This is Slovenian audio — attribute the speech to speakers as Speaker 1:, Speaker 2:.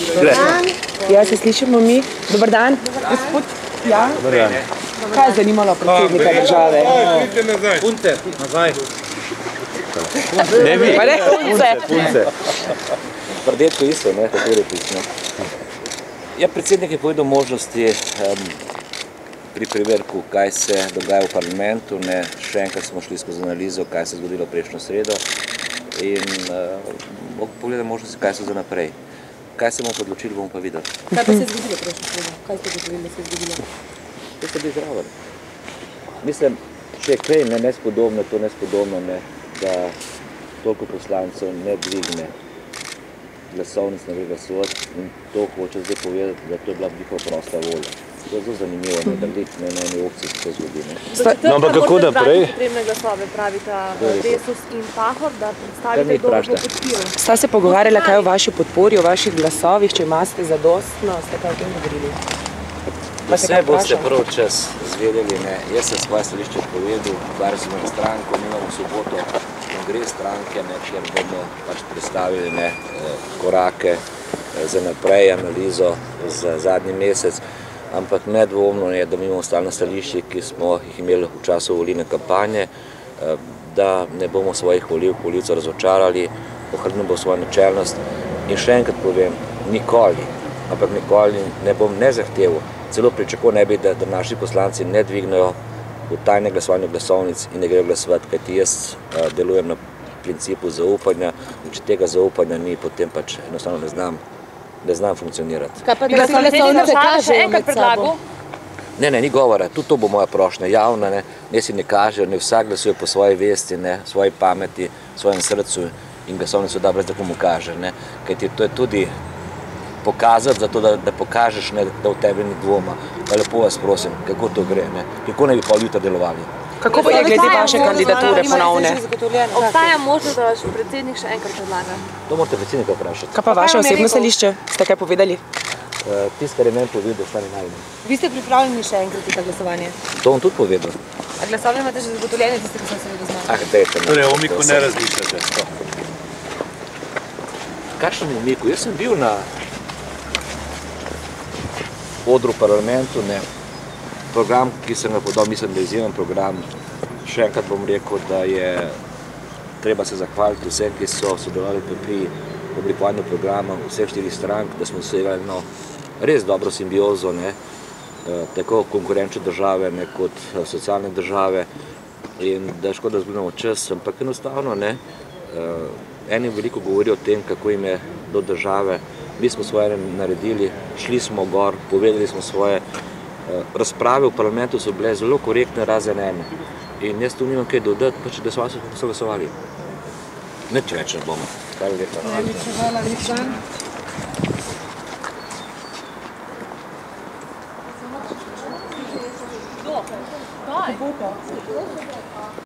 Speaker 1: Ja, se slišimo mi. Dobar dan, gospod. Ja?
Speaker 2: Dobar dan.
Speaker 1: Kaj je zanimalo predsednika države?
Speaker 2: Punce, nazaj.
Speaker 1: Ne bi. Pa ne,
Speaker 2: Punce. Prdečko isto, ne, kateri pismo. Ja, predsednik je povedal možnosti pri primerku, kaj se dogaja v parlamentu. Še enkrat smo šli skozi analizo, kaj se je zgodilo prejšnjo sredo in pogledamo možnosti, kaj se za naprej. Kaj se bomo odločili, bomo pa videli.
Speaker 3: Kaj pa se je zgodilo prejšnjo sredo? Kaj ste gotovili, da se je zgodilo?
Speaker 2: To ste bili zraven. Mislim, če je kaj nespodobno, to nespodobno, da toliko poslancev ne dvigne glasovnic na glasovati in to hoče zdaj povedati, da to je bila njihova prosta volja. To je zelo zanimivo, da na eni opciji se to zgodi.
Speaker 4: No, ampak kako naprej?
Speaker 3: Potrebne glasove pravita Desus in Pahor, da predstavite, kdo bo podpiral.
Speaker 1: Sta se pogovarjala kaj o vaši podpori, o vaših glasovih, če imate zadostno, ste kaj o tem govorili?
Speaker 2: Vse boste prv čas zvedeli, jaz sem svoje stališče povedal, ukvarjal sem na stranko, mi imamo v soboto kongres stranke, kjer bomo predstavili korake za naprej, analizo za zadnji mesec, ampak nedvomno je, da mi imamo stalno stališče, ki smo jih imeli v času volilne kampanje, da ne bomo svojih volivcev razočarali, ohranili bomo svojo načelnost in še enkrat povem, nikoli, ampak nikoli ne bom ne zahteval, celo pričakoval ne bi, da naši poslanci ne dvignejo v tajne glasovanje glasovnic in ne grejo glasovati, kajti jaz delujem na principu zaupanja in če tega zaupanja ni, potem pač enostavno ne znam funkcionirati.
Speaker 3: Kaj pa da se glasovnice kažejo med sabo?
Speaker 2: Ne, ni govora, tudi to bo moja prošnja, javna, ne si ne kažejo, ne vsak glasuje po svoji vesti, svoji pameti, svojem srcu in glasovnico da brez da komu kaže, kajti to je tudi pokazati, zato da pokažeš, da v tebi ni dvoma. Pa lepo vas prosim, kako to gre, kako ne bi pol jutra delovali.
Speaker 1: Kako pa je glede vaše kandidature ponovne?
Speaker 3: Obstaja možnost, da vaš predsednik še enkrat predlaga?
Speaker 2: To morate predsednika vprašati.
Speaker 1: Kaj pa vaše osebno stališče? Ste kaj povedali?
Speaker 2: Tisto, kar je meni povedal, ostane najbolj.
Speaker 3: Vi ste pripravljeni še enkrat za glasovanje?
Speaker 2: To bom tudi povedal.
Speaker 3: A glasovanje imate že zagotovljene, tiste, ki sem se vedel
Speaker 2: dejte.
Speaker 4: Torej, o Miku ne razmišljate.
Speaker 2: Kakšen je Miku? Jaz sem bil na odru v parlamentu, program, ki sem ga podal, mislim, da je izjemen program. Še enkrat bom rekel, da je treba se zahvaliti vsem, ki so sodelovali pri oblikovanju programa vseh 4 strank, da smo dosegli eno res dobro simbiozo, tako konkurenčne države kot socialne države in da je škoda, da zgubljamo čas, ampak enostavno eni veliko govorijo o tem, kako jim je do države. Mi smo svoje naredili, šli smo gor, povedali smo svoje. Razprave v parlamentu so bile zelo korektne, razen ene. In jaz tu nimam kaj dodati, pa če da so glasovali. Nič več ne bomo. Hvala lepa.